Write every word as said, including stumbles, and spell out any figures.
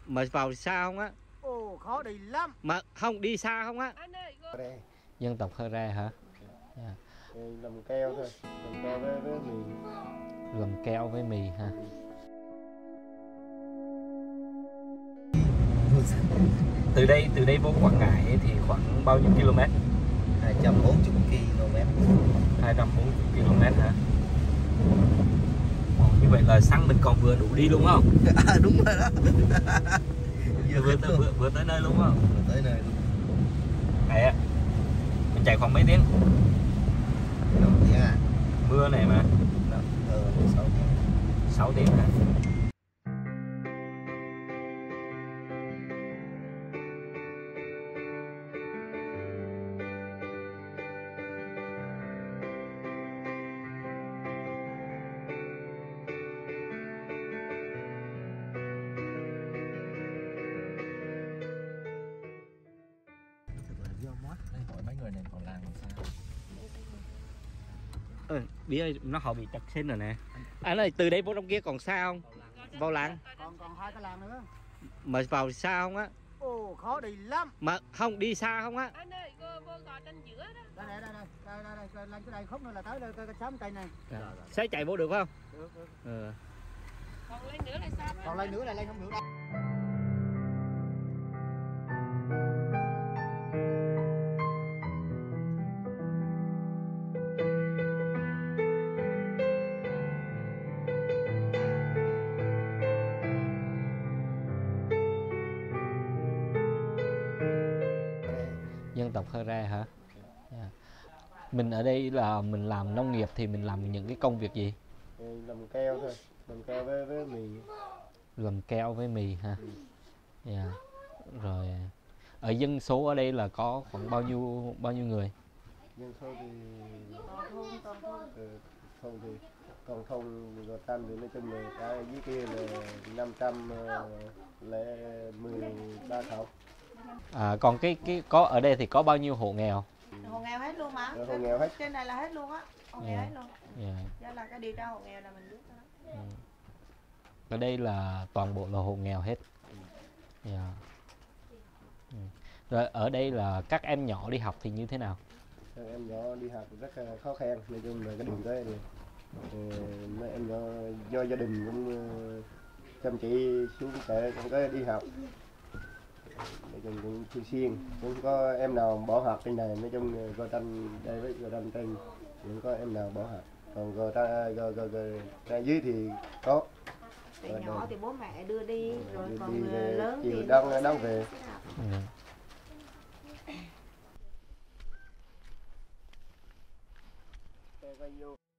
Mà vào xa không á? Ồ, khó đi lắm. Mà không đi xa không á? Dân tộc Hơ Re hả? Yeah. Làm keo thôi, làm keo với, với mì. Làm keo với mì hả? Từ đây từ đây vô Quảng Ngãi thì khoảng bao nhiêu km? hai trăm bốn mươi ki lô mét. hai trăm bốn mươi ki lô mét hả? Ồ, như vậy là xăng mình còn vừa đủ đi luôn không? À, đúng rồi đó. Vừa, vừa, tới, vừa, vừa tới nơi luôn không? Vừa tới nơi luôn. Hay á. Mình chạy khoảng mấy tiếng? Tiếng à? Mưa này mà. Ờ, sáu tiếng. sáu tiếng hả? Đây, hỏi mấy người này còn làm làm sao? Ừ, biết nó họ bị chặt xin rồi nè. Anh ơi, từ đây vô trong kia còn xa không? Vào làng. Còn còn hai cái làng nữa. Mà vào xa không á? Ồ, khó đi lắm. Mà không đi xa không á? Anh ơi, vô, vô gò trên giữa đó. Đây đây đây đây, đây đây, đây lên cái đây khúc nữa là tới đây, cái xóm cây này. Sẽ chạy vô được không? Được được. Ừ. Còn lên nữa là sao? Còn lên nữa là lên không được đâu. Dân tộc Hơ Re hả? Yeah. Mình ở đây là mình làm nông nghiệp thì mình làm những cái công việc gì? Làm keo thôi, làm keo với, với mì. Làm keo với mì hả? Ừ. Yeah. Rồi ở dân số ở đây là có khoảng bao nhiêu bao nhiêu người? Dân số thì ừ, thôn thì còn thôn Gò Tranh thì nói chung là cái dưới kia là năm trăm lẻ mười ba khẩu. À, còn cái cái có ở đây thì có bao nhiêu hộ nghèo? Hộ nghèo hết luôn mà. Hộ nghèo hết. Trên này là hết luôn á. Hộ nghèo Yeah. hết luôn. Yeah. Đó là cái điều tra hộ nghèo là mình biết đó. Ừ. Ở đây là toàn bộ là hộ nghèo hết. Yeah. Ừ. Rồi ở đây là các em nhỏ đi học thì như thế nào? Các em nhỏ đi học rất là khó khăn, nói chung là cái đường tới này mấy em nhỏ do gia đình cũng chăm chỉ xuống sẽ không có đi học, nói chung cũng thường xuyên cũng có em nào bỏ học trên này, nói chung Gò Tranh đây với Gò Tranh trên cũng có em nào bỏ học, còn Gò Tranh Gò Gò Gò dưới thì có. Từ nhỏ thì bố mẹ đưa đi, rồi đi, còn đi lớn chiều thì đông đông về. Ừ.